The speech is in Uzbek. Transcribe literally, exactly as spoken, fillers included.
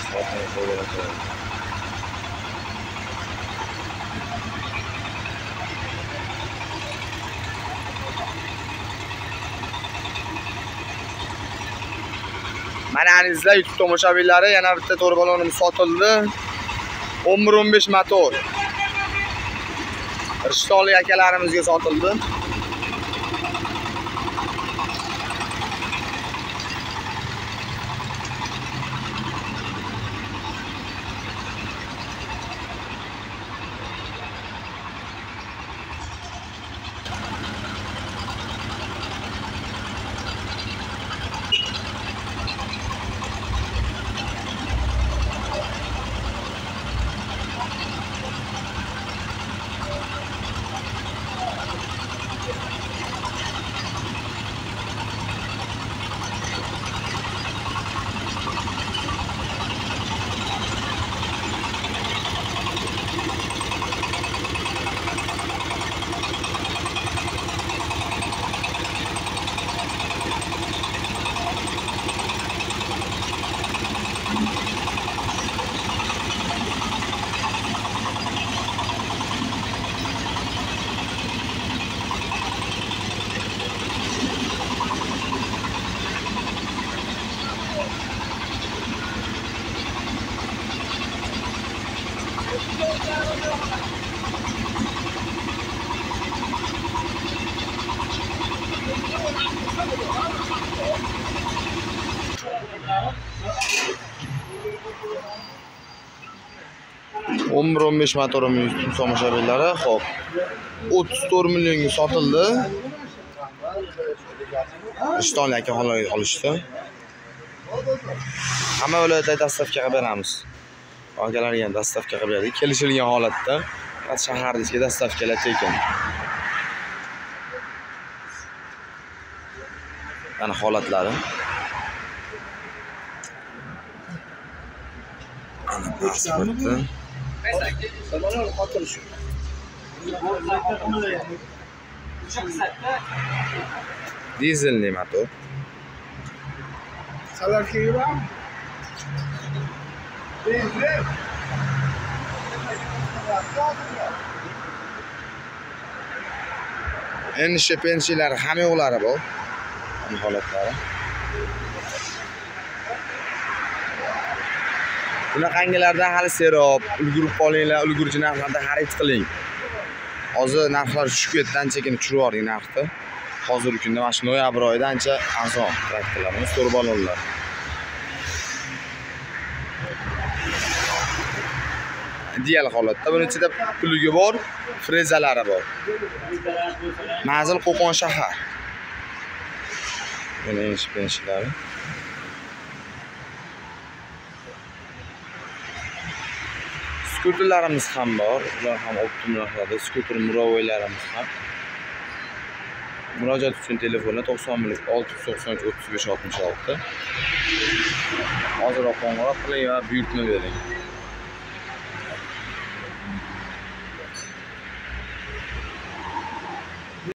Mana anizlar YouTube tomoshabinlari, yana bitta to'rbalonimiz sotildi. o'n bir o'n besh motor. Rishtonlik akalarimizga sotildi. o'n bir o'n besh motorimiz tomoshabinlari, xo'p. o'ttiz to'rt millionga sotildi. Rishtonlik aka xohlagan olishdi. Hamma viloyatda dastavkaga beramiz. Akalarga ham dastavka qilib berdik. Kelishilgan holatda shaharda ichki dastavkalar tekin. Mana holatlari. Ana pasporti. Dizelli motor. Salar kiyram. Enişte pensiyalar hamma yo'qlari bor. Bu holatlari. Bunaqangilardan hali serob, ulgurib qolinglar, ulgurji narxlarda xarid qiling. Hozir narxlar tushib ketdi, ancha-kin tushirib yubordik narxni. Hozirgi kunda mana shu noyabr oyida ancha arzon traktorlarimiz, to'rbalonlar. Ideal holatda. Buning ichida plugi bor, frezalari bor. Manzil Qo'qon shahar. Mana eshik pensilari. Skuterlarimiz ham bor. Ular ham optim narxlarda. Skuter murovoylarimiz ham. Murojaat uchun telefoni to'qson bir olti yuz to'qson uch o'ttiz besh oltmish olti. Hozirroq qo'ng'iroq qiling va buyurtma bering.